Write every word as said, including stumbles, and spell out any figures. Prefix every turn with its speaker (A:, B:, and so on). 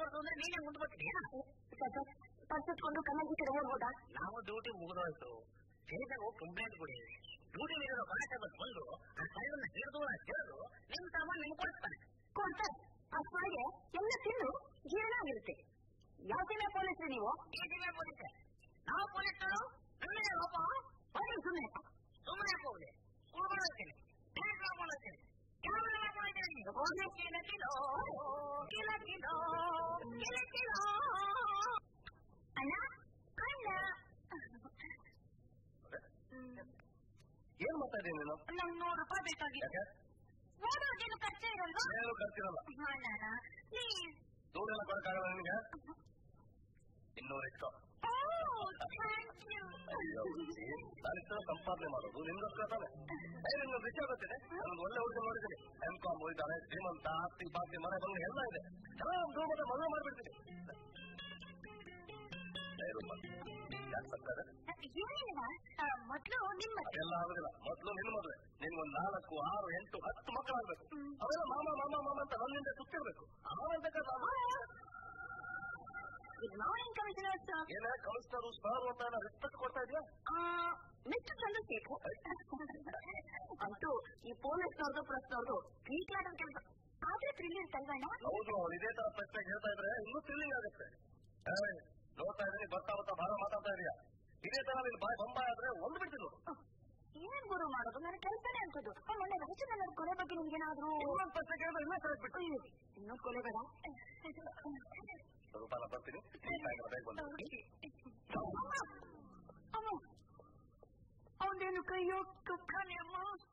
A: ಹೋಗ್ಬಾರ್ದು ಅಂದ್ರೆ ನೀನೇ ಮುಂದೆ ಬರ್ತೀಯಾ?
B: ಪರ್ಸತ್ಕೊಂಡು ಕಣ್ಣಾಗಿ ಕಡೆ ಹೋಗ್ಬೋದಾ?
A: ನಾವು ಡ್ಯೂಟಿ ಮುಗಿದೋಯ್ತು. ಸ್ಟೇಷನ್ ಹೋಗಿ ಕಂಪ್ಲೇಂಟ್ ಕೊಡಿ. ಡ್ಯೂಟಿ ಇರೋ ಕಾನ್ಸ್ಟೇಬಲ್ ಬಂದು ಆ ಕಳ್ಳನ್ನ ಹಿಡಿದು ಕೇಳಿದ್ರು ನಿಮ್ ಸಾಮಾನು ನಿಮ್ಗೆ ಕೊಡ್ತಾನೆ.
B: ಕೊಡ್ತಾರೆ. ಅಷ್ಟಾಗೆ ಎಲ್ಲ ತಿಂದು ಜೀರ್ಣ ಆಗಿರುತ್ತೆ. ಯಾವ ಸೀಮೆ ಪೊಲೀಸ್ರಿ ನೀವು?
A: ಈ ಸೀಮೆ ಪೊಲೀಸೆ. ನಾವು ಪೊಲೀಸರು ನಮಗೆ ಒಬ್ಬ
B: ಹೋಗಿ ಸುಮ್ಮನೆ
A: ಸುಮ್ಮನೆ ಹೋಗ್ಲಿ ಉಳ್ಕೊಳ್ಳೋಗ್ತೀನಿ ಡ್ಯಾನ್ಸ್ ಮಾಡ್ಕೊಂಡೋಗ್ತೀನಿ ಕ್ಯಾಮರಾ ಮಾಡ್ಕೊಂಡಿದ್ದೀನಿ. ಹೋಗಿ ಕಿಲ ಕಿಲೋ ಕಿಲ ಕಿಲೋ ಕಿಲ ಕಿಲೋ
B: ಅಣ್ಣ ಅಣ್ಣ
C: ಏನ್ ಮಾಡ್ತಾ ಇದ್ದೀನಿ ನೀನು?
B: ನಂಗೆ ನೂರು ರೂಪಾಯಿ ಬೇಕಾಗಿತ್ತು. ಓದೋದೇನು ಖರ್ಚು ಇರಲ್ವಾ?
C: ಏನು ಖರ್ಚಿರಲ್ಲ.
B: ಅಣ್ಣ ಪ್ಲೀಸ್.
C: ದುಡ್ಡೆಲ್ಲ ಕೊಡಕ್ಕಾಗಲ್ಲ ನಿನಗೆ? ಇನ್ನೂರು ಇಷ್ಟು. ನಾನು ಇಷ್ಟ ಸಂಪಾದನೆ ಮಾಡೋದು ನಿಮ್ಗೋಸ್ಕರ ತಾನೆ. ನಿಮ್ಗೆ ವಿಷಯ ಗೊತ್ತಿದೆ. ನಾನು ಒಳ್ಳೆ ಹುಡುಗ ನೋಡಿದ್ದೀನಿ. ಎಂ ಕಾಮ್ ಹೋಗಿದ್ದಾನೆ, ಶ್ರೀಮಂತ, ಆಸ್ತಿ ಪಾಸ್ತಿ ಮನೆ ಬಂದು ಎಲ್ಲ ಇದೆ. ಎಲ್ಲ ಮತ್ತೆ ಮದುವೆ ಮಾಡ್ಬಿಡ್ತೀನಿ.
B: ಮೊದ್ಲು ನಿಮ್ಮ
C: ಎಲ್ಲ ಆಗುದಿಲ್ಲ. ಮೊದ್ಲು ನಿನ್ ಮದುವೆ. ನಿನ್ಗೊಂದ್ ನಾಲ್ಕು ಆರು ಎಂಟು ಹತ್ತು ಮಕ್ಕಳಾಗ್ಬೇಕು. ಅವೆಲ್ಲ ಮಾಮ ಮಾಮ ಮಾಮ ಅಂತ ನನ್ನಿಂದ ಸುತ್ತಿರ್ಬೇಕು. ಆಮೇಲೆ ಏನ ಕಮಿಷನರು ಸ್ಟಾರ್ ಅಂತ ರೆಸ್ಪೆಕ್ಟ್ ಕೊಡ್ತಾ ಇದೆಯಾ?
B: ಮಿಸ್ಟರ್ ಚಂದ್ರಶೇಖರ್ ಅಂತೂ ಈ ಪೊಲೀಸ್ನವ್ರದ್ದು ಪ್ರೆಸ್ನವ್ರದ್ದು ಕ್ರೀಟ್ಲಾಟದ ಕೆಲಸ ಆದ್ರೆ ಥ್ರಿಲ್ಲಿಂಗ್ ಅಲ್ವಣ್ಣ?
C: ಹೌದು. ಅವ್ರು ಇದೇ ತರ ಪ್ರಶ್ನೆ ಹೇಳ್ತಾ ಇದ್ರೆ ಇನ್ನೂ ಥ್ರಿಲ್ಲಿಂಗ್ ಆಗುತ್ತೆ. ನೋಡ್ತಾ ಇದ್ದೀನಿ ಬರ್ತಾ ಬರ್ತಾ ಬಹಳ ಮಾತಾಡ್ತಾ ಇದೆಯಾ? ಇದೇ ತರ ನೀನು ಬಾಯ್ ಬೊಂಬಾಯ್ ಆದ್ರೆ ಒಂದು ಬಿಡ್ತೀನಿ ನೋಡು.
B: ಏನ್ ಗುರು ಮಾಡೋದು? ನನ್ನ ಕೆಲಸನೇ ಅಂತದ್ದು. ಮೊನ್ನೆ ರವಿಚಂದ್ರನ್ ಕೊಲೆ ಬಗ್ಗೆ ನಿಮ್ಗೇನಾದ್ರು
C: ಇನ್ನೊಂದು ಪ್ರಶ್ನೆ ಕೇಳಿದ್ರೆ ಇನ್ನೂ ಸರಿ ಬಿಟ್ಟು
B: ಇನ್ನೊಂದು ಕೊಲೆ ಬೇಡ.
C: ರೂಪಾನ ಬರ್ತೀನಿ.
B: ಅವನೇನು ಕೈಯೋ ಕಪ್ಪಾನೆ ಅಮ್ಮ.